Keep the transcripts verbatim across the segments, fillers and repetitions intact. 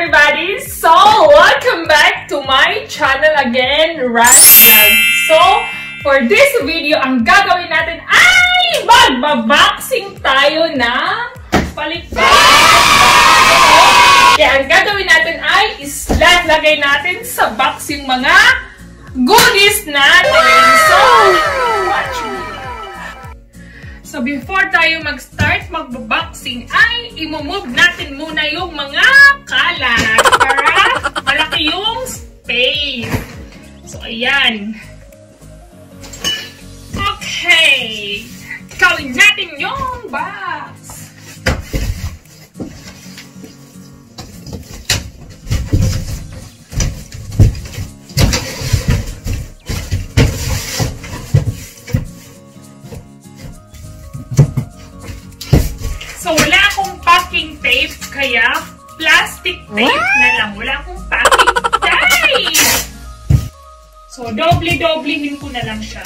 everybody! So, welcome back to my channel again, Ryan. So, for this video, ang gagawin natin ay magbaboxing tayo ng palikpik. Kaya ang gagawin natin ay islalagay natin sa box yung mga goodies natin. So, watch me. So, before tayo mag-start magbaboxing, ay imumove natin muna yung mga kalat para malaki yung space. So, ayan. Okay. Gawin natin yung box. So, wala akong packing tape, kaya plastic tape na lang. Wala akong packing tape! So, doble-doblehin ko na lang siya.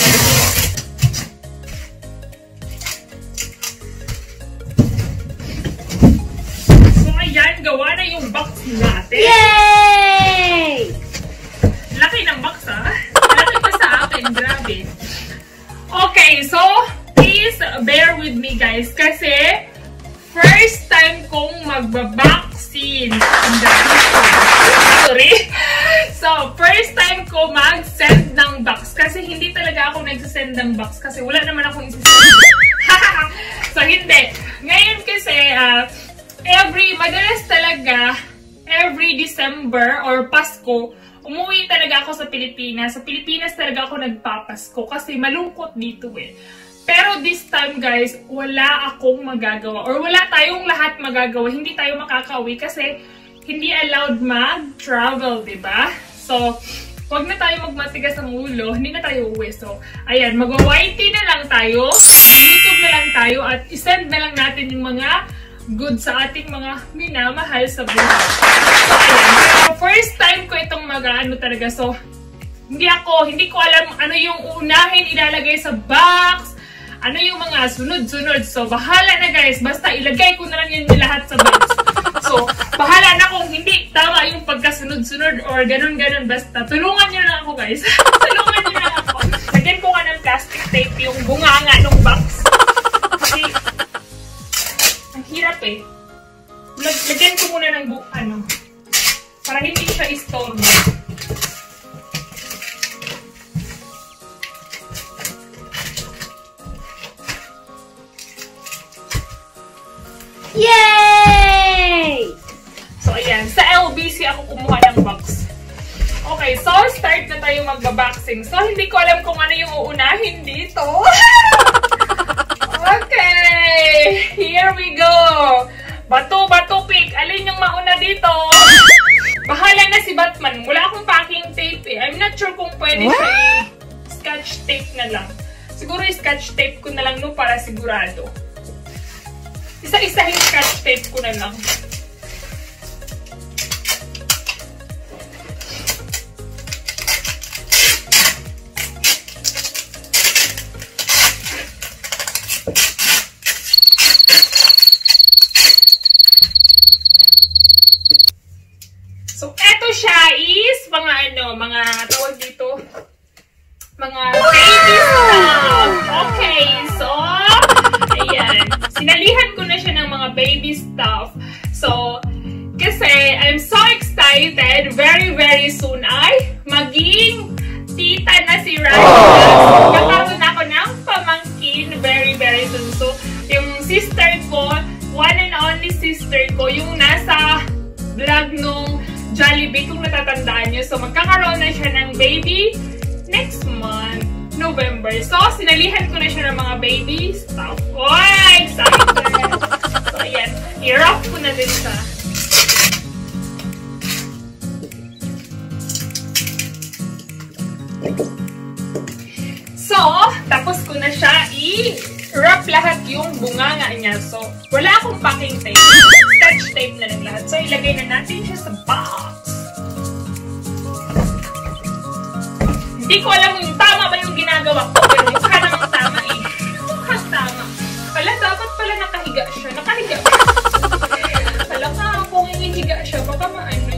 So, ayan, gawa na yung box natin. Yay! Laki ng box, ha? Laki pa sa akin, grabe. Okay, so, please bear with me, guys, kasi first time kong magbaboxing. Sorry. So, first time ko mag-send ng box. Kasi hindi talaga ako nag-send ng box. Kasi wala naman akong isi-send. So, hindi. Ngayon kasi, uh, every, madalas talaga, every December or Pasko, umuwi talaga ako sa Pilipinas. Sa Pilipinas talaga ako nagpapasko. Kasi malungkot dito eh. Pero this time, guys, wala akong magagawa. Or wala tayong lahat magagawa. Hindi tayo makakauwi kasi hindi allowed mag-travel, diba? So, huwag na tayo magmatigas ang ulo. Hindi na tayo uwi. So, ayan, mag-Y T na lang tayo. YouTube na lang tayo. At isend na lang natin yung mga goods sa ating mga minamahal sa buhay. So, ayan. So, first time ko itong mag-ano talaga. So, hindi ako, hindi ko alam ano yung unahin ilalagay sa box. Ano yung mga sunod-sunod. So, bahala na guys. Basta ilagay ko na lang yun lahat sa box. So, bahala na kung hindi tama yung pagkasunod-sunod or ganun-ganun. Basta, tulungan nyo na ako guys. Tulungan nyo na ako. Lagyan ko nga ng plastic tape yung bunganga ng box. Kasi, ang hirap eh. Lag lagyan ko muna ng bu- ano, para hindi siya istorbo. Yay! So, ayan. Sa L B C ako kumuha ng box. Okay, so start na tayo magbaboxing. So, hindi ko alam kung ano yung uunahin dito. Okay! Here we go! Bato, bato, pick. Alin yung mauna dito? Bahala na si Batman. Wala akong packing tape eh. I'm not sure kung pwede siya i-scotch tape na lang. Siguro i-scotch tape ko na lang no para sigurado. Isa-isahin scotch tape ko na lang. So, eto siya is mga ano, mga tawag dito, mga baby stuff. Okay, so, ayan. Sinalihan ko na siya ng mga baby stuff. So, kasi I'm so excited. Very, very soon ay maging tita na si Ryan. Magkakaroon ako ng pamangkin very, very soon. So, yung sister ko, one and only sister ko, yung nasa vlog nung Jollibee, kung natatandaan nyo. So, magkakaroon na siya ng baby next month. November. So, sinalihan ko na siya ng mga baby stuff. Oh, excited! So, ayan. I-wrap ko na din siya. So, tapos ko na siya i-wrap lahat yung bunganga niya. So, wala akong packing tape. Scotch tape na lang lahat. So, ilagay na natin siya sa box. Hindi ko alam yung tama ba yung ginagawa ko, pero mukha namang tama eh. Mukha tama. Pala, dapat pala nakahiga siya. Nakahiga. Pala ka, kung hihiga siya, baka maano.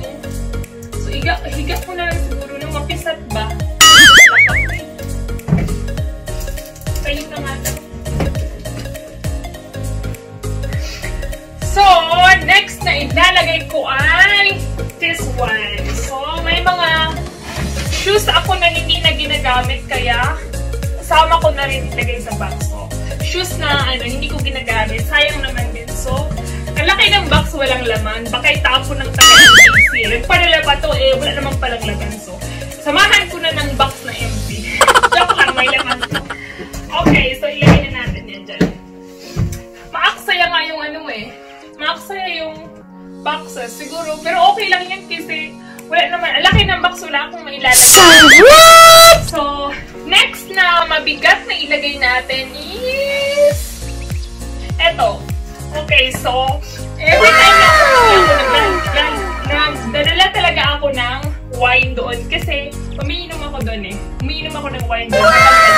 ilalagay ko ay this one. So, may mga shoes ako na hindi na ginagamit, kaya kasama ko na rin ilagay sa box. So, shoes na ano, hindi ko ginagamit. Sayang naman din. So, ang laki ng box, walang laman. Baka itapon ng tayo ng empty. Nagpadala pa to, eh, wala naman palang laman. So, samahan ko na ng box na empty. Joke lang, may laman. Okay, so ilagay na natin yan dyan. Maaksaya nga yung ano eh. Maaksaya yung boxes siguro. Pero okay lang yan kasi wala naman. Ang laki ng box, wala akong mailalagay. So, next na mabigat na ilagay natin is eto. Okay, so every time na nagdadala talaga ako ng wine doon kasi umiinom ako doon eh. Umiinom ako ng wine doon.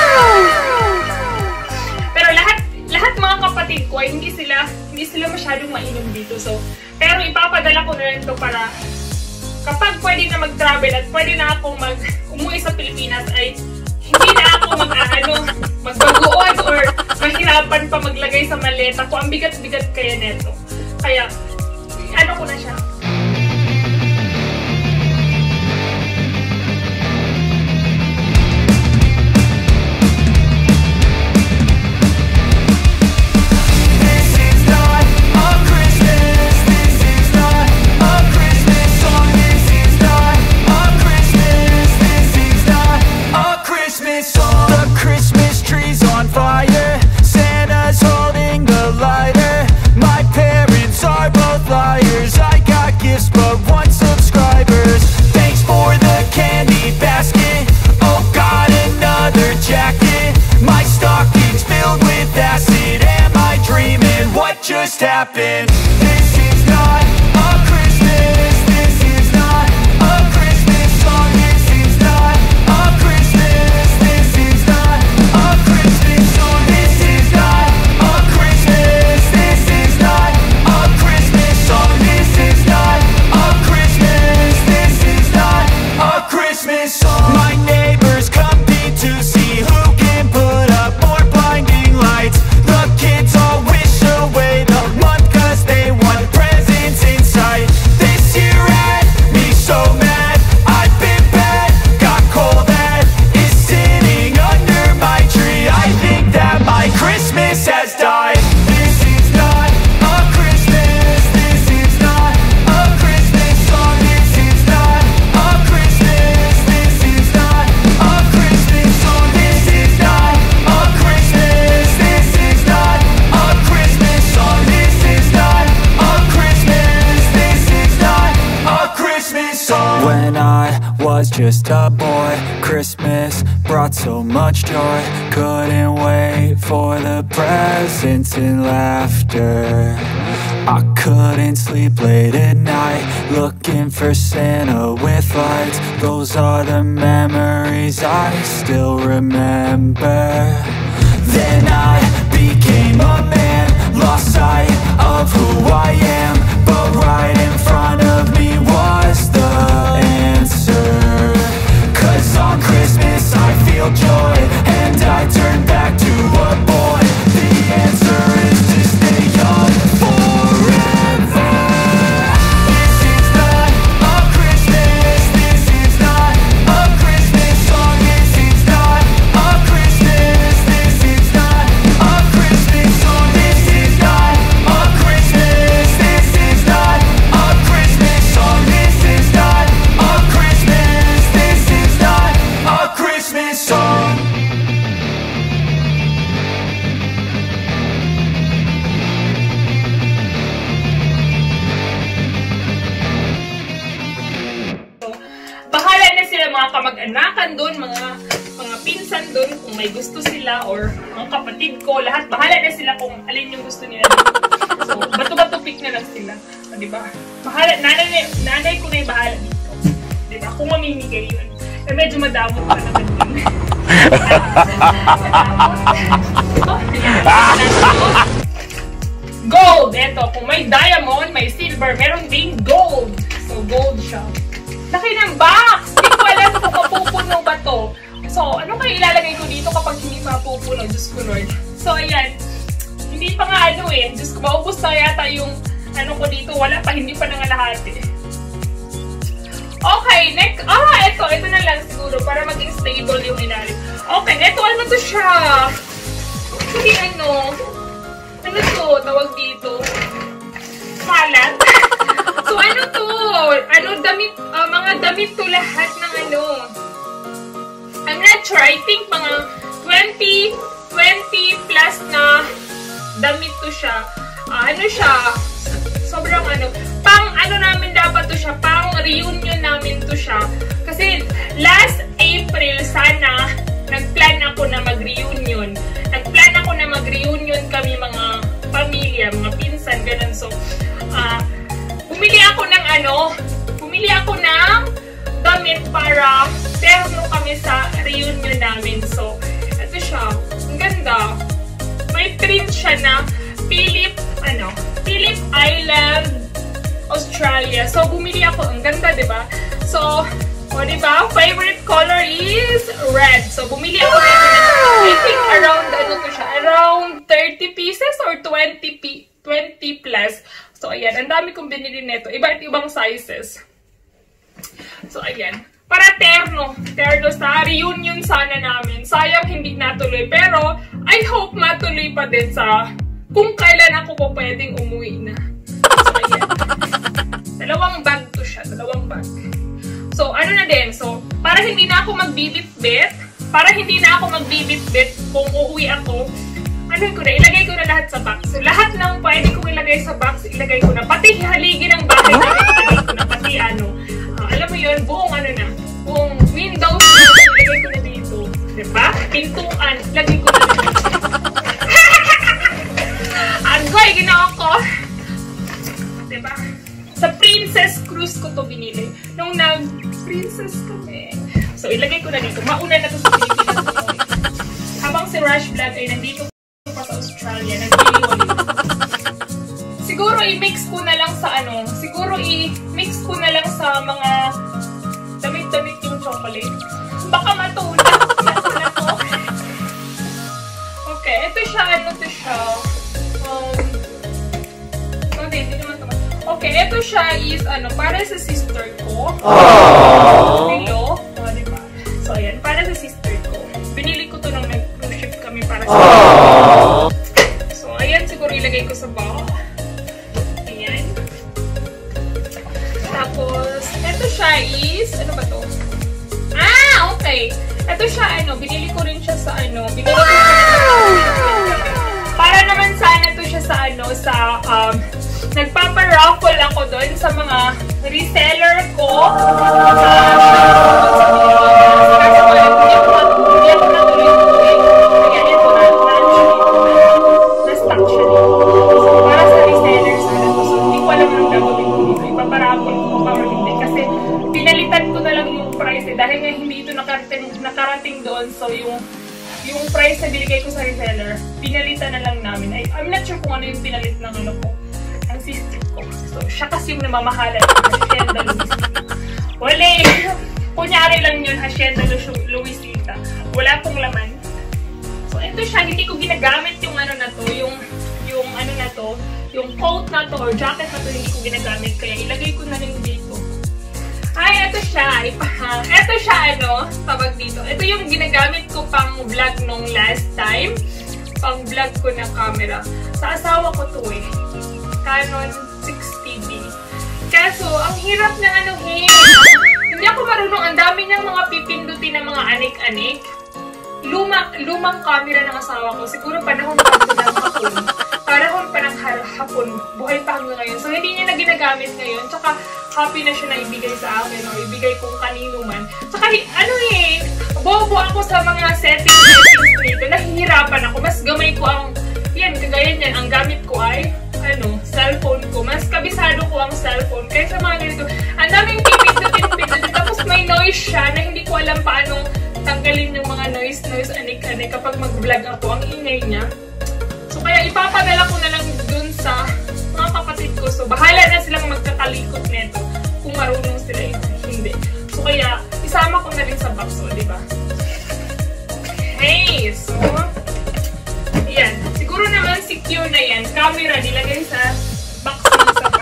Pero lahat lahat mga kapatid ko ay hindi sila hindi sila masyadong mainom dito. So, pero ipapadala ko na rin to para kapag pwede na mag-travel at pwede na akong mag umuwi sa Pilipinas ay hindi na ako mag-ano, magbagoon or mahirapan pa maglagay sa maleta ko. Ang bigat-bigat kaya neto. Kaya, ano ko na siya. Just happened. This is not a Christmas. This is not a Christmas song. This is not a Christmas. This is not a Christmas song. This is not a Christmas. This is not a Christmas song. This is not a Christmas. This is not a Christmas song. My neighbors compete to see who can put up more blinding lights. The kids all wish away the month cause they want presents in sight. This year had me so mad, I've been bad, got cold that is sitting under my tree. I think that my Christmas has died. This is not a Christmas. This is not a Christmas song. This is not a Christmas. This is not a Christmas song. This is not a Christmas. This is not a Christmas song. This is not a Christmas. This is not a Christmas song. When I was just a boy, Christmas brought so much joy. Couldn't wait for the presents and laughter. I couldn't sleep late at night, looking for Santa with lights. Those are the memories I still remember. Then I became a man, lost sight of who I am, but right in front of me was the answer. Cause on Christmas I feel joy, and I turn back to a boy. The answer is to stay young forever. This is not a Christmas. This is not a Christmas song. This is not a Christmas. This is not a Christmas song. This is not a Christmas. This is not a Christmas song. This is not a Christmas. This is not a Christmas song. Bahala na sila mga kamag-anakan doon, mga mga pinsan doon kung may gusto sila or mga kapatid ko, lahat bahala na sila kung alin yung gusto nila. So, bato-bato pick na lang sila. O, diba? Bahala, nanay, nanay ko na yung bahala dito. Diba? Kung mamimigay yun. Eh, medyo madamot pa naman yun. Gold! Eto, kung may diamond, may silver, meron ding gold. So, gold siya. Laki ng box! Hindi ko alam kung mapupuno ba to. So, ano kayo ilalagay ko dito kapag hindi mapupuno? Diyos ko Lord. So, ayan. Hindi pa nga ano eh. Diyos ko, maubos na yata yung ano ko dito. Wala pa, hindi pa nangalahati. Okay, next. Ah, ito. Ito na lang siguro para maging stable yung ilalim. Okay, ito. Ano to siya? Hindi ano. Ano to? Tawag dito. Palat. So, ano to? Ano, damit, uh, mga damit to lahat ng ano. I'm not sure. I think mga twenty, twenty plus na damit to siya. Uh, ano siya? Sobrang ano. Pang ano namin dapat to siya. Pang reunion namin to siya. Kasi last April, sana, nagplan ako na mag-reunion. Nagplan ako na mag-reunion kami mga pamilya, mga pinsan, ganun. So, ah, uh, bumili ako ng ano, bumili ako ng damit para terno kami sa reunion namin. So, ito siya. Ang ganda. May print siya na Phillip, ano, Phillip Island, Australia. So, bumili ako. Ang ganda, diba? So, o, diba? Favorite color is red. So, bumili ako nito na, I think around, ano to siya, around thirty pieces or twenty, twenty plus. So, ayan. Ang dami kong binili nito. Iba't ibang sizes. So, ayan. Para terno. Terno sa reunion sana namin. Sayang hindi natuloy. Pero, I hope matuloy pa din sa kung kailan ako po pwedeng umuwi na. So, ayan. Dalawang bag to siya. Dalawang bag. So, ano na din. So, para hindi na ako magbibit-bit, para hindi na ako magbibit-bit kung uuwi ako, ano ko na, ilagay ko na lahat sa box. So, lahat ng pwede kong ilagay sa box, ilagay ko na. Pati haligi ng bahay na, ilagay ko na. Pati ano, uh, alam mo yun, buong ano na, buong windows na, ilagay ko na dito. Diba? Pintuan, ilagay ko na dito. Agoy, ginawa ko. Diba? Sa Princess Cruise ko to binili. Nung nag-princess kami. So, ilagay ko na dito. Mauna na to sa Pilipinas. Habang si Rush Vlog ay nandito pa sa Australia. Nag-iiwali. Siguro i-mix ko na lang sa ano. Siguro i-mix ko na lang sa mga damit-damit yung chocolate. Baka matulad. Nasa na to. Okay. Ito siya. Ano to siya? Um, okay. Hindi naman ito. Okay, ito siya is, ano, para sa sister ko. Hello. Oh, diba? So, ayan, para sa sister ko. Binili ko to nung nag-cruise ship kami para sa sister ko. So, ayan, siguro ilagay ko sa box. Ayan. Tapos, ito siya is, ano ba to? Ah, okay. Ito siya, ano, binili ko rin siya sa, ano, binili ko rin siya para naman sana to siya sa, ano, sa, um, nagpapa-raffle ako doon sa mga reseller ko. Kasi wala ko yung hindi ako natuloy-tuloy. Kaya ito na na-stock siya dito. So, para sa resellers na ito. So, hindi ko alam anong gagawin ko dito. Ipapa-raffle ko pa or hindi. Kasi pinalitan ko na lang yung price eh. Dahil nga hindi ito nakarating, nakarating doon. So, yung yung price na binigay ko sa reseller, pinalitan na lang namin. I, I'm not sure kung ano yung pinalit ng ano ko. Ang sister ko. So, siya kasi yung namamahalan ng Hacienda Luisita. Wala eh. Kunyari lang yun, Hacienda Luisita. Wala pong laman. So, ito siya. Hindi ko ginagamit yung ano na to. Yung, yung ano na to. Yung coat na to or jacket na to, hindi ko ginagamit. Kaya ilagay ko na rin dito. Ay, ito siya. Ipahang. Ito siya, ano, tawag dito. Ito yung ginagamit ko pang vlog nung last time. Pang vlog ko na camera. Sa asawa ko to eh. Canon sixty D. Kaso, ang hirap na ano eh. Hindi ako marunong. Ang dami niyang mga pipindutin na mga anik-anik. Luma, lumang camera ng asawa ko. Siguro panahon pa ito ng hapon. Panahon pa ng hapon. Buhay pa hanggang ngayon. So, hindi niya na ginagamit ngayon. Tsaka, happy na siya na ibigay sa akin. O ibigay kung kanino man. Tsaka, ano eh. Bobo ako sa mga settings-settings nito. Nahihirapan ako. Mas gamay ko ang, yan, kagaya niyan. Ang gamit ko ay, ano, cellphone ko. Mas kabisado ko ang cellphone. Kaya sa mga ganito, ang daming pipindutin-pindutin. Tapos may noise siya na hindi ko alam paano tanggalin yung mga noise-noise anik-anik kapag mag-vlog ako. Ang ingay niya. So, kaya ipapadala ko na lang dun sa mga kapatid ko. So, bahala na silang magkakalikot nito kung marunong sila hindi. So, kaya isama ko na rin sa box. O, diba? Hey! So, yan. Siguro naman secure na yan. Camera nilagay sa box mo sa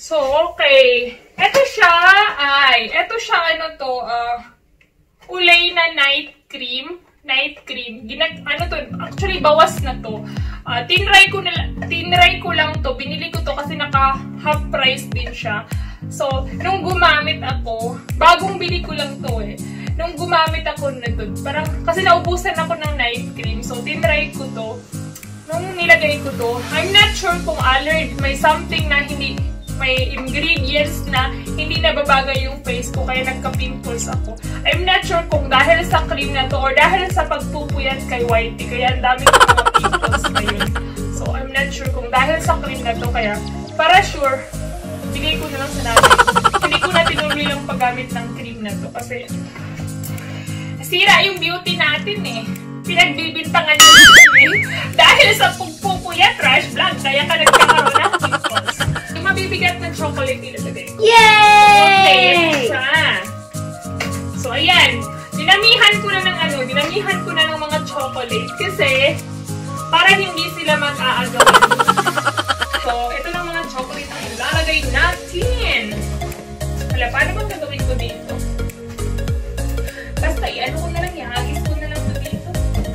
So, okay. Ito siya, ay, ito siya, ano to, uh, Ulay na night cream. Night cream. Ginag, ano to, actually, bawas na to. Uh, tinry ko, na, tinry ko lang to. Binili ko to kasi naka half price din siya. So, nung gumamit ako, bagong bili ko lang to eh. Nung gumamit ako na to, parang, kasi naubusan ako ng night cream. So, tinry ko to. Nung nilagay ko to, I'm not sure kung allergy, may something na hindi, may ingredients na hindi nababagay yung face ko kaya nagka-pimples ako. I'm not sure kung dahil sa cream na to or dahil sa pagpupuyat kay Whitey kaya ang dami ko mga pimples ngayon. So, I'm not sure kung dahil sa cream na to kaya para sure, bigay ko na lang sa natin. Hindi ko na tinuloy lang paggamit ng cream na to kasi sira yung beauty natin eh. Pinagbibintangan yung eh. Dahil sa pagpupuyat, trash vlog, kaya ka nagkakaroon ng pimples. Mabibigat na chocolate ilalagay ko. Yay! Okay, so, ayan. Dinamihan ko na ng ano, dinamihan ko na ng mga chocolate kasi para hindi sila mag-aagawan. So, ito lang mga chocolate na ilalagay natin. Wala, paano bang gagawin ko dito? Basta, ano ko na lang, ihagis ko na lang ito dito.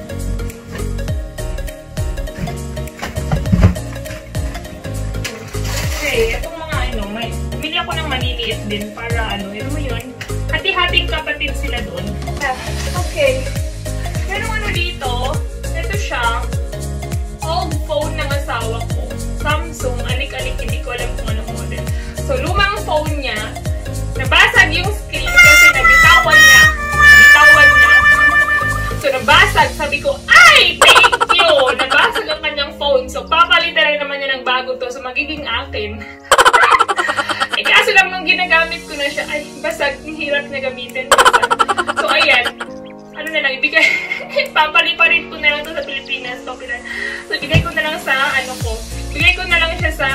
Okay, itong mga ano, may, bumili ako ng maliliit din para ano, yun mo yun, hati-hating kapatid sila doon. Okay, pero ano dito, ito siya, old phone ng asawa ko, Samsung, alik-alik, hindi ko alam kung anong model. So, lumang phone niya, nabasag yung screen kasi nabitawan niya, nabitawan niya. So, nabasag, sabi ko, ay, thank you! Nabasag ang kanyang phone. So, papalitan rin naman niya ng bago to. So, magiging akin. Eh, kaso lang nung ginagamit ko na siya, ay, basag. Ang hirap na gamitin. Basag. So, ayan. Ano na lang, ibigay. Papaliparin ko na lang to sa Pilipinas. So, so, ibigay ko na lang sa, ano ko. Ibigay ko na lang siya sa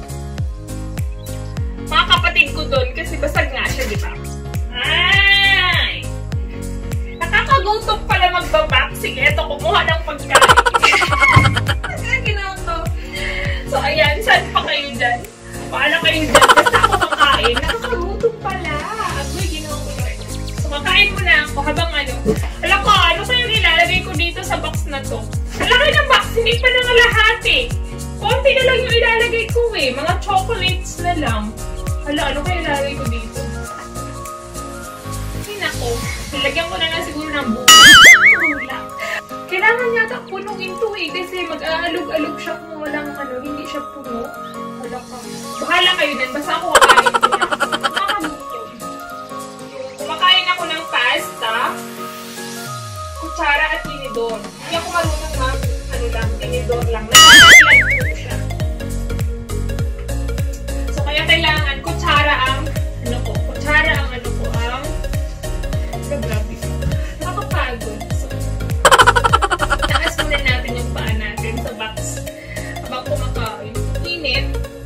mga kapatid ko doon. Kasi basag nga siya, di ba? Ay! Nakakagutom pala magbabak. Sige, ito, kumuha ng pagkain. So, ayan. Saan pa kayo dyan? Paala kayo dyan. Basta ako kakain. Nakakagutom pala. Agoy, ginawa ko na. So, kakain mo na ako habang ano. Alam ko, ano kayo nilalagay ko dito sa box na to? Malaki ng box. Hindi pa na lahat eh. Konti na lang yung ilalagay ko eh. Mga chocolates na lang. Hala, ano kayo ilalagay ko dito? Ay, nako. Nilagyan ko na lang siguro ng buka. Wala. Kailangan yata punungin to eh. Kasi mag-aalog-alog siya kung walang ano. Hindi siya puno. Wala ka. Bahala kayo din. Basta ako kakain ko na. Nakakagutom. Kumakain ako ng pasta. Kutsara at tinidor. Hindi ako marunong mag ano lang. Tinidor lang. Nakakakilan ko siya. So kaya kailangan kutsara ang ano ko. Kutsara ang ano ko. Ang grabe. Nakakapagod. So, taas muna natin yung paa natin sa box. Habang kumakain. Init.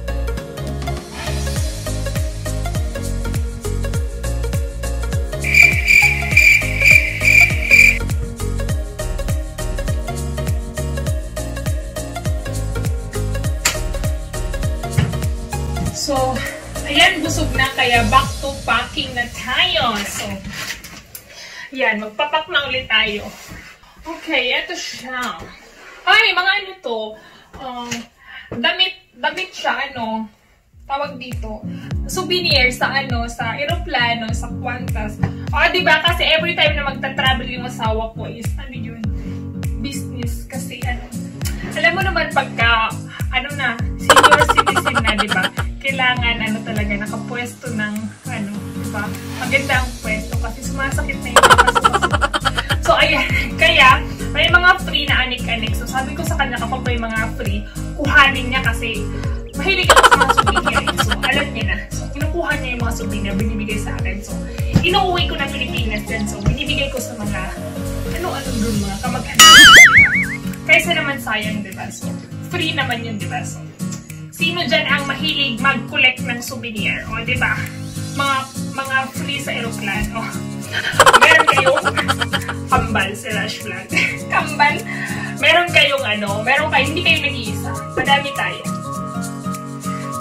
So, ayan, busog na. Kaya back to packing na tayo. So, yan, magpapak na ulit tayo. Okay, eto siya. Ay, mga ano to, um, damit, damit siya, ano, tawag dito, souvenir sa ano, sa aeroplano, sa Qantas. O, diba, kasi every time na magta-travel yung asawa ko is, ano yun, business, kasi ano, alam mo naman pagka, ano na, senior citizen na, diba, kailangan, ano talaga, nakapwesto ng, ano, diba, maganda ang pwesto, kasi sumasakit na yung So, ayan, kaya, may mga free na anik-anik. So, sabi ko sa kanya, kapag may mga free, kuhanin niya kasi mahilig ako sa mga souvenir. So, alam niya na. So, kinukuha niya yung mga souvenir, binibigay sa akin. So, inuuwi ko na Pilipinas din. So, binibigay ko sa mga, ano-ano doon mga kamag-anak. Kaysa naman sayang, diba? So, free naman yun, diba? So, sino dyan ang mahilig mag-collect ng souvenir? O, diba? Mga, mga free sa aeroplano. Meron kayong kambal si Rush Vlog. Kambal. Meron kayong ano, meron kayo, hindi kayo nag-iisa. Madami tayo.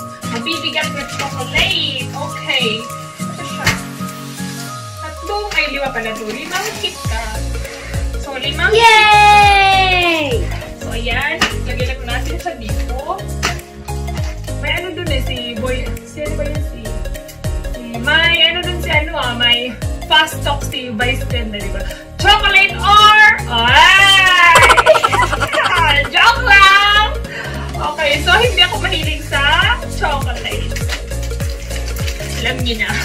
mabibigat na chocolate. Okay. Ito siya. Tatlong, ay lima pala ito. Limang KitKat. So, limang Yay! So, ayan. Lagyan lang natin siya dito. May ano dun eh, si Boy. Si ano ba yun? Si, si may ano dun si ano ah, may fast talk si Vice Ganda, diba? Chocolate or... Ay! Joke lang! Okay, so hindi ako mahilig sa chocolate. Alam niyo na.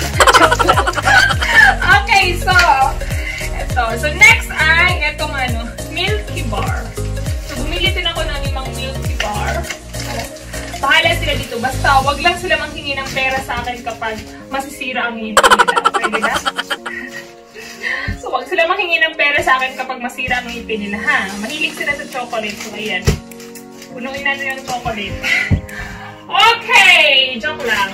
Okay, so ito. So next ay itong ano, Milky Bar. So bumili din ako ng limang Milky Bar. So, bahala sila dito. Basta wag lang sila manghingi ng pera sa akin kapag masisira ang ngipin nila. Pwede ba? So wag sila manghingi ng pera sa akin kapag masira ang ngipin nila, ha? Mahilig sila sa chocolate. So ayan. Punuin natin yung chocolate. Okay! Joke lang.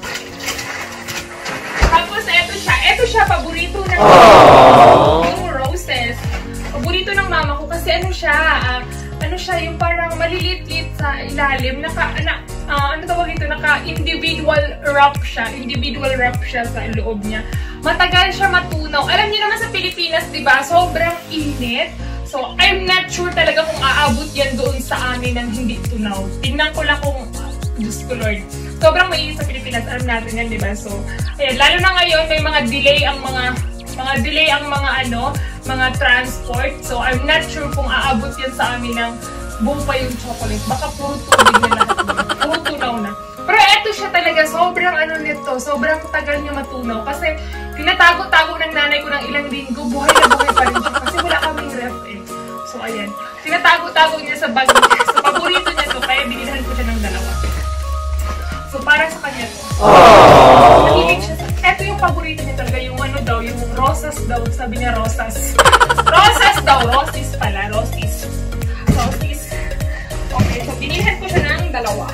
Tapos, eto siya. Eto siya, paborito ng yung roses. Paborito ng mama ko kasi ano siya, uh, ano siya, yung parang maliliit-liit sa ilalim. Naka, na, uh, ano tawag ito? Naka-individual wrap siya. Individual wrap siya sa loob niya. Matagal siya matunaw. Alam niyo naman sa Pilipinas, diba? Sobrang init. So, I'm not sure talaga kung aabot yan doon sa amin ng hindi tunaw. Tingnan ko lang kung, Diyos ko Lord, sobrang mainit sa Pilipinas, alam natin yan, diba? So, ayan, lalo na ngayon, may mga delay ang mga, mga delay ang mga ano, mga transport. So, I'm not sure kung aabot yan sa amin ng buo pa yung chocolate. Baka puro tubig na lahat doon. Puro tunaw na. Pero eto siya talaga, sobrang ano nito, sobrang tagal niya matunaw. Kasi, tinatago-tago ng nanay ko ng ilang linggo, buhay na buhay pa rin siya. Kasi wala kaming ref eh. So, ayan. Tinatago-tago niya sa bag niya. So, paborito niya to, kaya binilhan ko siya ng dalawa. So, para sa kanya to. Mahilig siya sa... Eto yung paborito niya talaga, yung ano daw, yung rosas daw. Sabi niya rosas. Rosas daw. Rosis pala. Rosis. Rosis. Okay, so binilhan ko siya ng dalawa.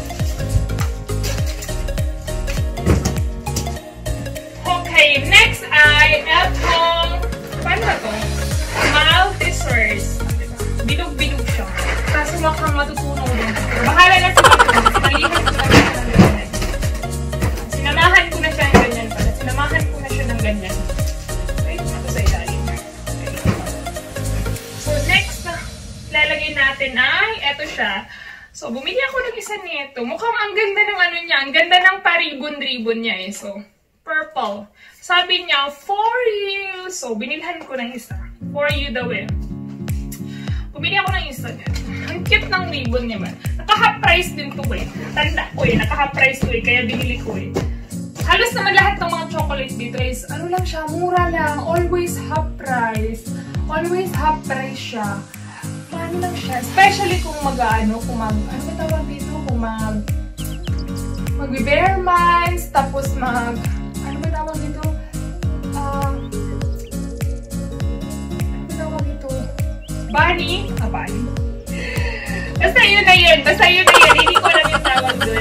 Okay, next ay etong... Paano ba to? Maltesers. Bilog-bilog siya. Kaso mukhang matutunaw din. Bahala na sila. Sinalihan ko na siya ng ganyan. Sinamahan ko na siya ng ganyan pala. Sinamahan ko na siya ng ganyan. Okay, ito sa ilalim. Okay. So, next na lalagay natin ay eto siya. So, bumili ako ng isa nito. Mukhang ang ganda ng ano niya. Ang ganda ng paribon-ribon niya eh. So, purple. Sabi niya, for you. So, binilhan ko ng isa. For you daw eh. Bumili ako ng isa niya. Ang cute ng ribbon niya man. Naka-half price din to eh. Tanda ko eh. Naka-half price to eh. Kaya binili ko eh. Halos naman lahat ng mga chocolate dito is, ano lang siya, mura lang. Always half price. Always half price siya. Ano lang siya. Especially kung mag-ano, kung mag, ano ba tawag dito? Kung mag, mag-bare months, tapos mag, ano ba tawag dito? Ah, uh, Bunny? Ah, bunny. Basta yun na yun. Basta yun na yun. Hindi ko alam yung tawag dun.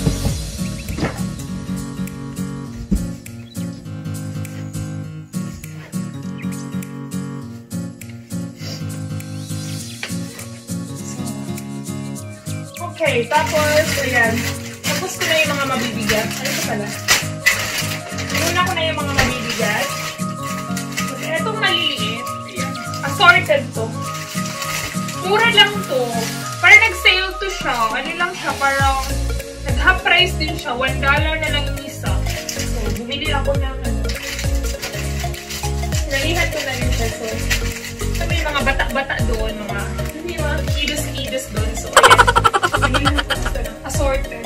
Okay, tapos, ayan. Tapos ko na yung mga mabibigat. Ano ito pala? Muna ko na yung mga mabibigat. Okay, itong maliliit. Ayan. Assorted to. Mura lang to. Parang nag-sale to siya. Ano lang siya, parang nag-half price din siya. one dollar na lang yung isa. So, bumili ako ng ano. Nalihan ko na rin siya. So, so may mga bata-bata doon. Mga, may mga kilos-kilos doon. So, ayan. Bumilihan ko na ng assorted.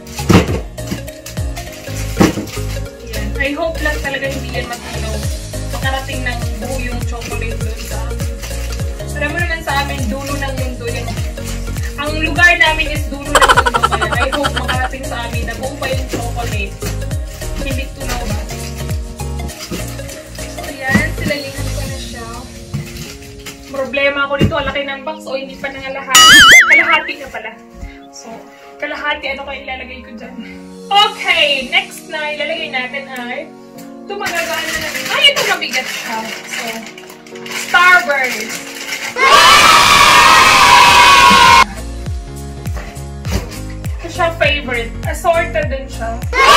Ayan. I hope lang talaga hindi yan matunaw. Makarating ng buo yung chocolate doon sa amin. Alam mo naman sa amin, dulo ng mundo yung... Ang lugar namin is dulo ng mundo. Kaya I hope makarating sa amin na buo pa yung chocolate. Hindi tunaw ba? So, ayan. Silalingan ko na siya. Problema ako dito. Alaki ng box o hindi pa na lahat. Kalahati na pala. So, kalahati. Ano kayo ilalagay ko dyan? Okay! Next na ilalagay natin ay... Ito magagaan na natin. Ay, ito mabigat siya. So, Starburst. Ito siya favorite. Assorted din siya.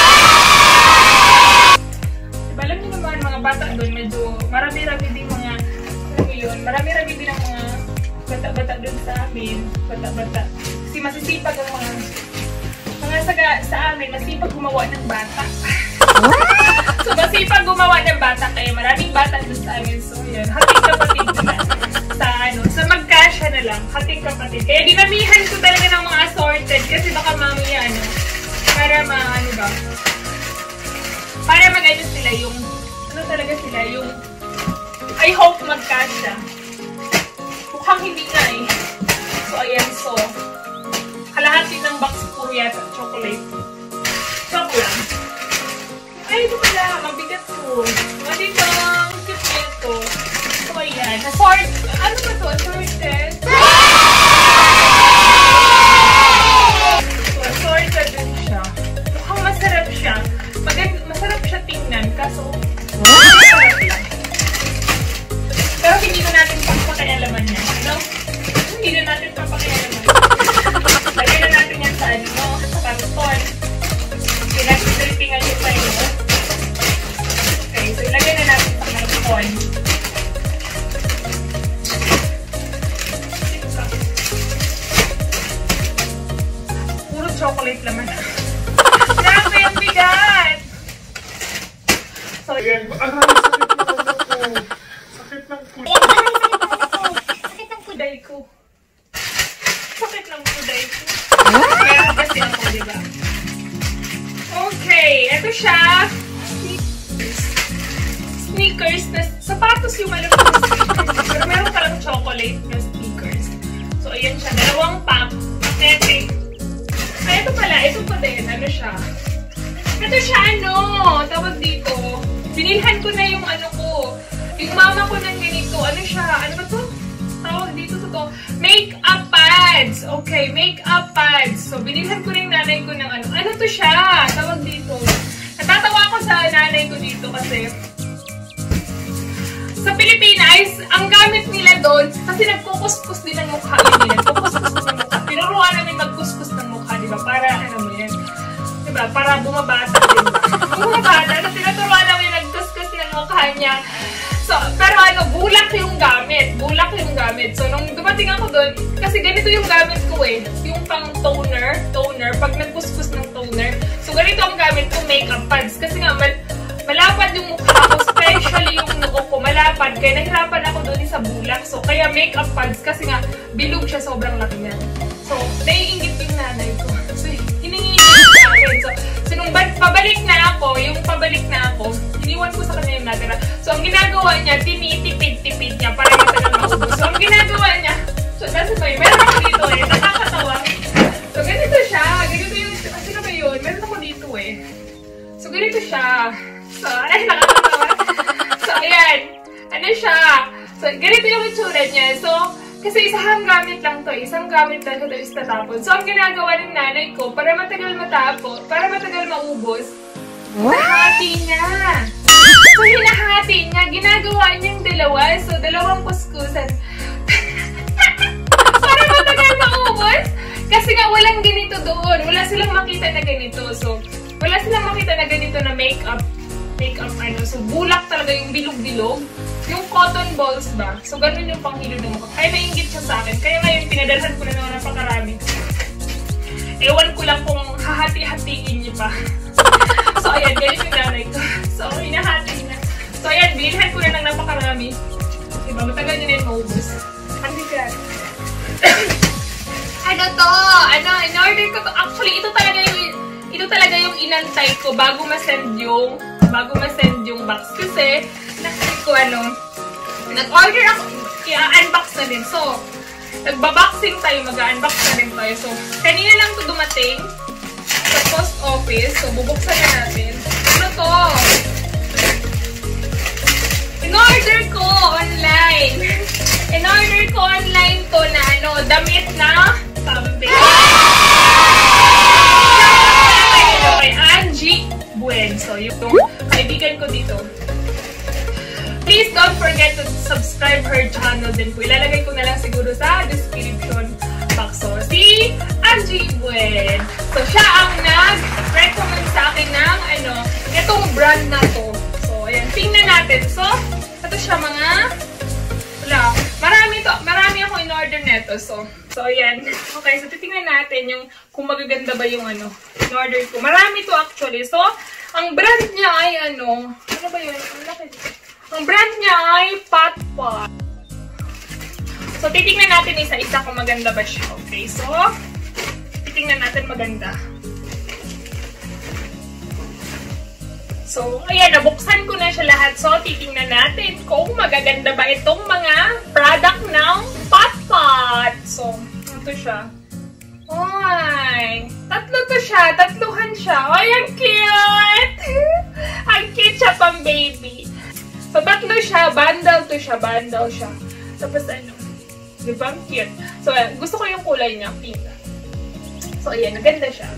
Diba, alam niyo naman, mga bata doon, medyo marami-rami din mga, alam mo yun, marami-rami din ang mga bata-bata doon sa amin. Bata-bata. Kasi masisipag ang mga, mga saga sa amin, masipag gumawa ng bata. So, masipag gumawa ng bata, kaya maraming bata doon sa amin. So, yun, hating kapatid na sa ano, sa magkasya na lang, hating kapatid. Kaya dinamihan ko talaga ng mga assorted kasi baka mamaya, ano, para ma, ano ba, para mag-ano sila yung, ano talaga sila, yung, I hope magkasya. Mukhang hindi nga eh. So, ayan, so, kalahati ng box puro yata, chocolate. Chocolate lang. Ay, ito pala, mabigat to. Mga dito, cute nito. So, ayan, assort, ano ba to? Assorted? So, assorted din siya. Mukhang masarap siya. Magand masarap siya tingnan, kaso, masarap lang. Pero hindi na natin papakialaman niya. No? Hindi na natin papakialaman. Lagyan na natin yan sa ano, sa karton. Pinag-drippingan yung tayo. Okay, so ilagay na natin sa karton. Puro chocolate naman. Grabe, ang bigat! So, Ayan, aray, sakit ng ulo ko. Sakit ng kuday ko. Sakit ng kuday ko. Meron kasi ako, diba? Okay, ito siya. Sneakers na sapatos yung alam ko. Pero meron palang chocolate na sneakers. So, ayan siya. Dalawang pack. Pakete. Ay, ito pala. Ito pa din. Ano siya? Ito siya, ano? Tawag dito. Binilhan ko na yung ano ko. Yung mama ko ng ganito. Ano siya? Ano ba to? Tawag dito to to. Make-up pads. Okay, make-up pads. So, binilhan ko rin nanay ko ng ano. Ano to siya? Tawag dito. Natatawa ko sa nanay ko dito kasi sa Pilipinas, ang gamit nila doon, kasi nagkukuskus din ang mukha nila. Nagkukuskus ng mukha. Tinuruan namin magkuskus ng mukha, di ba? Para, ano mo yan? Di ba? Para bumabata, di ba? Bumabata. So, tinuturuan namin nagkuskus ng mukha niya. So, pero ano, bulak yung gamit. Bulak yung gamit. So, nung dumating ako doon, kasi ganito yung gamit ko eh. Yung pang toner, toner, pag nagkuskus ng toner. So, ganito ang gamit ko, makeup pads. Kasi nga, mal malapad yung mukha ko, especially yung noo ko, malapad. Kaya nahirapan ako doon sa bulak. So, kaya makeup pads, kasi nga, bilog siya, sobrang laki niya. So, naiingit yung nanay ko. So, hiningi niya sa akin. So, so, nung pabalik na ako, yung pabalik na ako, iniwan ko sa kanya yung natira. So, ang ginagawa niya, tinitipid-tipid niya para matagal maubos. So, ang ginagawa niya, so, nasa ba yun? Meron ako dito eh, nakakatawa. So, ganito siya. Ganito yung, sino ba yun? Meron ako dito eh. So, ganito siya. So, ay, nakakatawa. So, ayan. Ano siya? So, ganito yung itsura niya. So, kasi isang gamit lang to. Isang gamit lang ito is tatapon. So, ang ginagawa ng nanay ko, para matagal matapon, para matagal maubos, hinahati niya. So, hinahati niya. Ginagawa niyang dalawa. So, dalawang kuskusan. Para matagal maubos. Kasi nga, walang ganito doon. Wala silang makita na ganito. So, wala silang makita na ganito na makeup. Makeup, ano. So, bulak talaga yung bilog-bilog. Yung cotton balls ba? So, ganun yung panghilo ng mukha. Kaya nainggit siya sa akin. Kaya ngayon, pinadalhan ko na naman napakarami. Ewan ko lang kung hahati-hatiin niyo pa. So, ayan. Ganyan yung nanay ko. So, hinahati na. So, ayan. Bilhan ko na ng napakarami. Diba? Matagal nyo na yung maubos. Hindi ka. Ano to? Ano? In-order ko to. Actually, ito talaga yung ito talaga yung inantay ko bago ma-send yung bago ma-send yung box. Kasi, nakikita ko ano, nag-order ako, i-unbox na din. So, nagbaboxing tayo, mag-unbox na din tayo. So, kanina lang to dumating sa post office. So, bubuksan na natin. Ano to? In-order ko online. In-order ko online to na ano, damit na kambing. Kay Angie Buen. So, yung kaibigan ko dito. Please don't forget to subscribe her channel din po. Ilalagay ko na lang siguro sa description box. So, si Angie Buen. So, siya ang nag-recommend sa akin ng, ano, itong brand na to. So, ayan. Tingnan natin. So, ito siya mga, wala. Marami to. Marami ako in-order neto. So, so, ayan. Okay, so, titingnan natin yung kung magaganda ba yung, ano, in-order ko. Marami to actually. So, ang brand niya ay, ano, ano ba yun? Ang brand niya ay Patpat. So, titingnan natin isa-isa kung maganda ba siya. Okay, so, titingnan natin maganda. So, ayan, nabuksan ko na siya lahat. So, titingnan natin kung magaganda ba itong mga product ng Patpat. So, ito siya. Ay, tatlo to siya. Tatluhan siya. Ay, ang cute! Ang cute siya pang baby. So, tatlo siya. Bundle to siya. Bundle siya. Tapos, ano, diba? Cute. So, ayan, gusto ko yung kulay niya. Pink. So, ayan, naganda siya.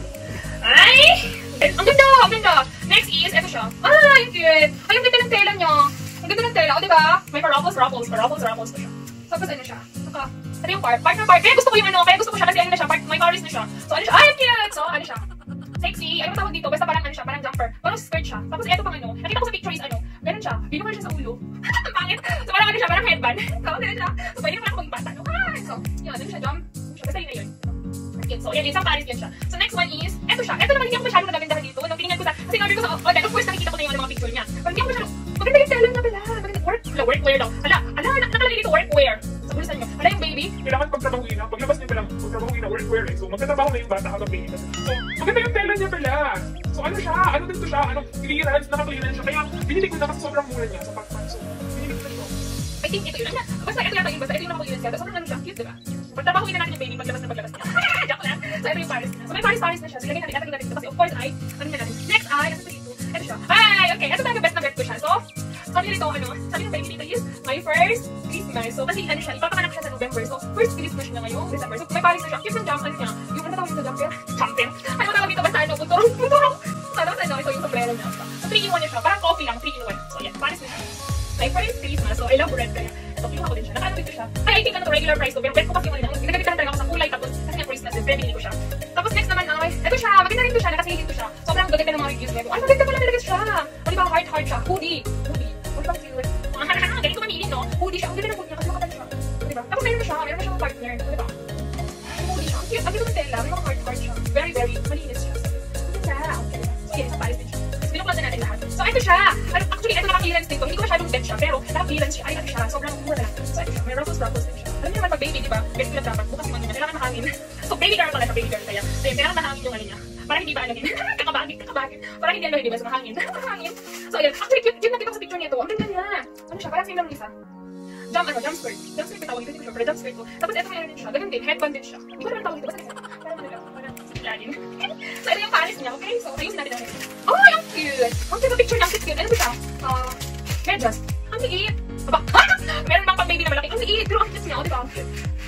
Ay! Ang ganda! Ang ganda! Next is, eto siya. Ay, cute! Ay, ang ganda ng tela niya. Ang ganda ng tela. O, diba? May pa-ruffles, ruffles, pa-ruffles, ruffles pa siya. Tapos, ano siya? Saka, ano yung part? Part na part. Kaya gusto ko yung ano, kaya gusto ko siya kasi ano na siya, part, may paris na siya. So, ano siya? Ay, ang cute! So, ano siya? Sexy. Ano tawag dito? Basta parang ano siya, parang jumper. Parang skirt siya. Tapos, eto pang ano. Nakita ko sa picture is ano, ganun siya. Binukal siya sa ulo. Ang pangit. So, parang ano siya, parang headband. So, ano siya? So, pwede naman ako magbata. No? Ay, so, yun, ano siya, jump. Basta yun na yun. So, yan, isang paris yan siya. So, next one is, eto siya. Eto naman, hindi ako masyadong nagagandahan dito. Nung tinignan ko sa, kasi order ko sa, oh, of course, nakikita ko na yung mga picture niya. Pero hindi ako masyadong, maganda yung tela na pala. Maganda, work, wala, workwear daw. Hala, hala, nakalagay dito, workwear. Sa bulusan niyo. Hala yung baby. Kailangan pagtrabahuin na. Paglabas niya pala, pagtrabahuin na, workwear eh. So, magtatrabaho na yung bata habang baby. So, maganda yung tela niya pala. So, ano siya? Ano dito siya? Ano, clearance, naka-clearance siya. Kaya, binili ko na kasi sobrang mura niya sa Patpat. So, binili ko na ito. I think ito yun. Basta ito yata yun. Basta ito yung naka-clearance yata. Sobrang ano siya. Cute, diba? Pagtrabahuin na natin yung baby, paglabas na paglabas niya. Joke lang. So, ito yung paris niya. So, may paris-paris na siya. So, lagay natin, natagin natin ito. Kasi, of course, ay, ano na natin. Next ay, ano dito? Ito siya. Ay, okay. Ito talaga best na bet ko siya. So, sabi nito, ano, sabi ng baby dito is, my first Christmas. So, kasi, ano siya, ipapakanak siya sa November. So, first Christmas niya ngayong December. So, may paris na siya. Cute ng jump, ano niya. Yung ano tawag dito, jumper? Jumper. Ano tawag dito, basta ano, punturong, punturong. Tapos, ano, ito yung sombrero niya. So, three in one niya siya. Parang coffee lang, three in one. So, yan, paris na siya. My first Christmas. So, I love red kaya. Ito, kinuha ko din siya. Nakaano dito siya. Ay, I think ano to, regular price to. Pero bet ko kasi yung ano, nagagalitan talaga ako sa kulay. Tapos, kasi nga Christmas, then pinili ko siya. Tapos, next naman, ay, ito siya. Maganda rin to siya. Nakasilid to siya. Sobrang gaganda ng mga reviews nito. Ay, maganda pala talaga siya. O, diba, heart, heart siya. Hoodie. Hoodie. What about you? Ganito mamili, no? Hoodie siya. Ang ganda ng hoodie niya kasi makapal siya. Diba? Tapos, meron na siya. Meron na siyang partner. Diba? Yung hoodie siya. Ang cute. Ang ganda ng tela. May mga heart, heart siya. Very, very malinis siya. Ang ganda. Okay. So, yan. Sa Paris din siya. Binuklat na natin lahat. So, ito siya. Actually, ito naka-clearance dito. Hindi ko masyadong bet siya. Pero, naka-clearance siya. Ay, ano siya. Sobrang mura lang. So, ito siya. May ruffles, ruffles din siya. Alam niyo naman, pag baby, di ba? Bet ko lang dapat. Bukas yung ano niya. Kailangan mahangin. So, baby girl pala. Baby girl kaya. So, yun. Kailangan mahangin yung ano niya. Para hindi ba ano yun? Kakabagin, kakabagin. Para hindi ano, hindi ba? So, mahangin. Mahangin. So, ayan. Actually, cute. Cute nakita ko sa picture niya to. Ang ganda niya. Ano siya? Parang same lang isa. Jump, ano, jump skirt. Jump skirt yung tawag dito. Hindi ko sure. Pero jump skirt to. Tapos, ito mayroon din siya. Ganun din. Headband din siya. Hindi ko naman tawag dito. Basta kasi. Parang ano lang. Parang siklanin. So, ito yung paris niya. Okay? So, ayusin natin natin. Oh, ang cute. Ang cute. Picture niya. Ang cute. Ano ba siya? Ah, medyas. Ang liit. Aba. Meron bang pang baby na malaki? Ang liit. Pero ang cute niya. O, diba? Ang cute.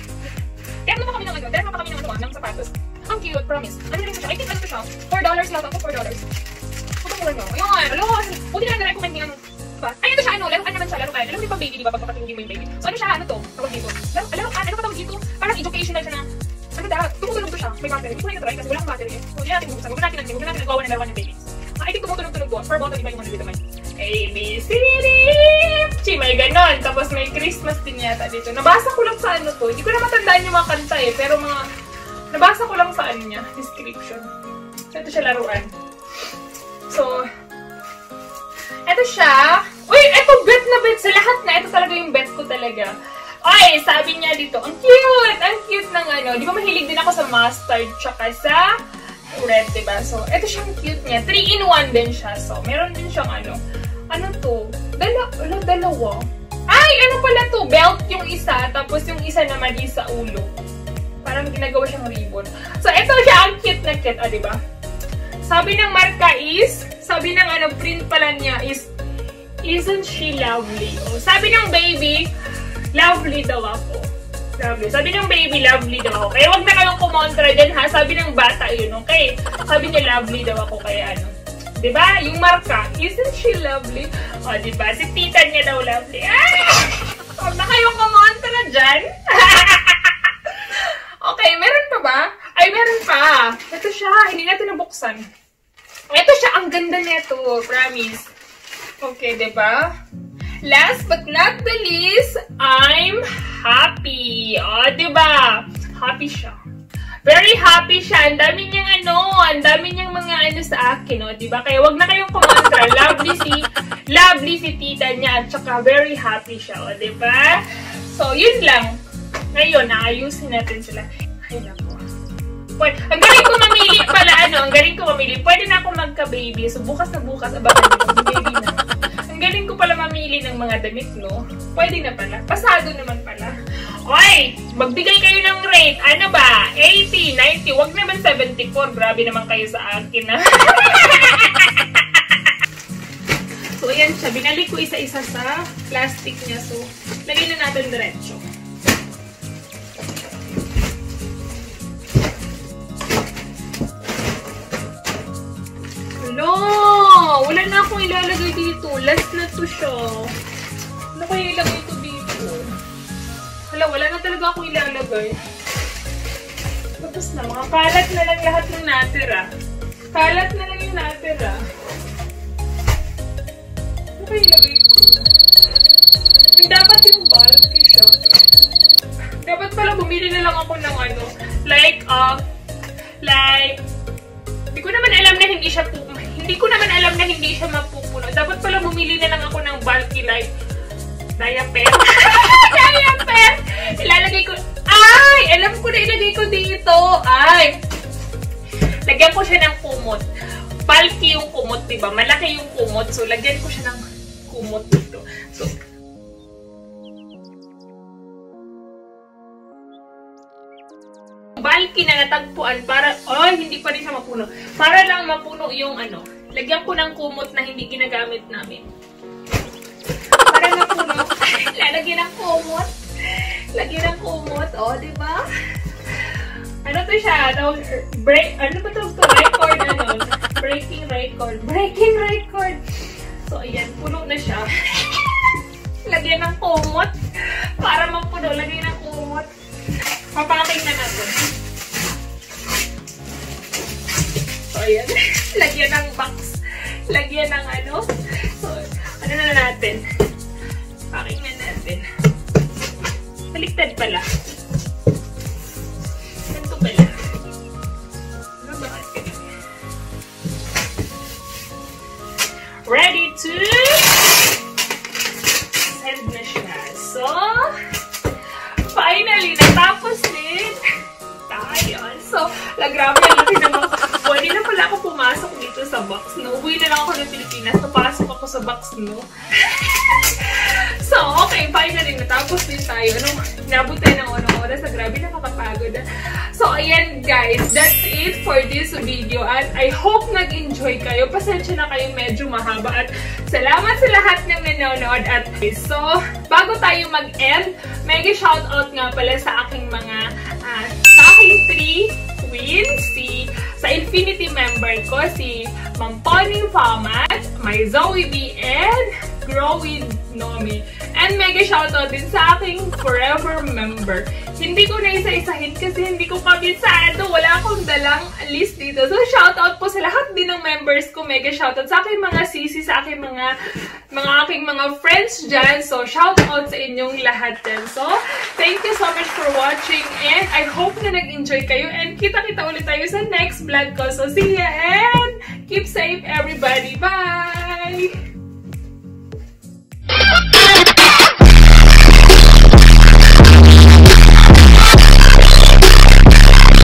Kaya naman kami ng ano. Kaya naman kami ng ano. Ng sapatos. Ang cute. Promise. Ano rin siya? I think ano to siya? four dollars yata to. four dollars. Ito mura niya. Ayun. Alam. Buti na na-recommend niya. Diba? Ay, ito siya, ano, laruan naman siya, laruan. Alam mo yung pang baby, di ba? Pagpapatingin mo yung baby. So, ano siya, ano to? Tawag dito. Laro, laro, ano pa tawag dito? Parang educational siya na, ano da, tumutunog to siya. May battery. Hindi ko na yung try kasi wala akong battery eh. So, hindi natin buksan. Huwag natin natin, huwag natin nagawa na laruan yung baby. Ah, I think tumutunog-tunog to. Per bottle, iba yung ano dito man. A, B, C, D, Chi, may ganon. Tapos may Christmas din yata dito. Nabasa ko lang sa ano to. Hindi ko na matandaan yung mga kanta eh. Pero mga, nabasa ko lang sa ano niya, description. So, ito siya laruan. So, ito siya. Uy, ito bet na bet. Sa lahat na, ito talaga yung bet ko talaga. Ay, sabi niya dito, ang cute! Ang cute ng ano. Di ba mahilig din ako sa mustard tsaka sa red, diba? So, ito siyang cute niya. three in one din siya. So, meron din siyang ano. Ano to? Dala, ano, dalawa. Ay, ano pala to? Belt yung isa, tapos yung isa naman is sa ulo. Parang ginagawa siyang ribbon. So, ito siya ang cute na cute, ah, diba? Sabi ng marka is, sabi ng ano, print pala niya is, isn't she lovely? O, sabi ng baby, lovely daw ako. Lovely. Sabi ng baby, lovely daw ako. Kaya wag na kayong kumontra dyan, ha? Sabi ng bata yun, okay? Sabi niya, lovely daw ako, kaya ano. Diba? Yung marka, isn't she lovely? O, diba? Si tita niya daw lovely. Ah! Wag na kayong kumontra dyan. Okay, meron pa ba? Ay, meron pa. Ito siya. Hindi natin nabuksan. Ito siya. Ang ganda nito. Promise. Okay, diba? Last but not the least, I'm happy. O, diba? Happy siya. Very happy siya. Ang dami niyang ano, ang dami niyang mga ano sa akin, o, diba? Kaya wag na kayong kumontra. Lovely si, lovely si tita niya. At saka very happy siya, o, diba? So, yun lang. Ngayon, naayusin natin sila. Ay, naku. Pwede. Ang galing ko mamili pala, ano, ang galing ko mamili. Pwede na ako magka-baby. So, bukas na bukas, abangan ko, mag-baby na. Ang galing ko pala mamili ng mga damit, no? Pwede na pala. Pasado naman pala. Okay, magbigay kayo ng rate. Ano ba? eighty, ninety, wag naman seventy-four. Grabe naman kayo sa akin, ha? So, ayan siya. Binalik ko isa-isa sa plastic niya. So, lagay na natin diretso. No! Wala na akong ilalagay dito. Last na to siya. Ano kaya ilagay ko dito? Hala, wala na talaga akong ilalagay. Tapos na, mga kalat na lang lahat ng natira. Kalat na lang yung natira. Ano kaya ilagay ko? Dapat yung bulky siya. Dapat pala bumili na lang ako ng ano. Like, uh, like, hindi ko naman alam na hindi siya pupuno. Hindi ko naman alam na hindi siya mapupuno. Dapat pala bumili na lang ako ng bulky like diaper. Diaper! Ilalagay ko. Ay! Alam ko na ilagay ko dito. Ay! Lagyan ko siya ng kumot. Bulky yung kumot, diba? Malaki yung kumot. So, lagyan ko siya ng kumot dito. So, bulky na natagpuan para, oh, hindi pa rin siya mapuno. Para lang mapuno yung ano, lagyan ko ng kumot na hindi ginagamit namin. Para mapuno, lalagyan ng kumot. Lagyan ng kumot, oh, diba? Ano to siya? Ano, break, ano ba to? Record, ano? Breaking record. Breaking record. So, ayan, puno na siya. Lagyan ng kumot. Para mapuno, lagyan ng kumot. Papaking na natin. So, ayan. Lagyan ng box. Lagyan ng ano. So, ano na natin? Paking na natin. Baliktad pala. Ganito pala. Ano ba kasi? Ready to send na siya. So, finally, natapos din tayo. So, la, grabe, ang laki naman. Pwede na pala ako pumasok dito sa box, no? Uwi na lang ako ng Pilipinas. Napasok ako sa box, no? So, okay, finally, natapos din tayo. Ano, inabot tayo ng unang oras. So, grabe, nakakapagod. So, ayan, guys. That's it for this video. At I hope nag-enjoy kayo. Pasensya na kayo, medyo mahaba. At salamat sa lahat ng nanonood. At so, bago tayo mag-end, mega shoutout nga pala sa aking mga, uh, sa aking three queens. Si, sa Infinity member ko, si Ma'am Pony Famat, my Zoe B, and Grow with Nomi. And mega shoutout din sa aking forever member. Hindi ko na isa-isahin kasi hindi ko kabisado. Wala akong dalang list dito. So, shoutout po sa lahat din ng members ko. Mega shoutout sa aking mga sisi, sa aking mga mga aking mga friends dyan. So, shoutout sa inyong lahat din. So, thank you so much for watching. And I hope na nag-enjoy kayo. And kita-kita ulit tayo sa next vlog ko. So, see ya and keep safe everybody. Bye!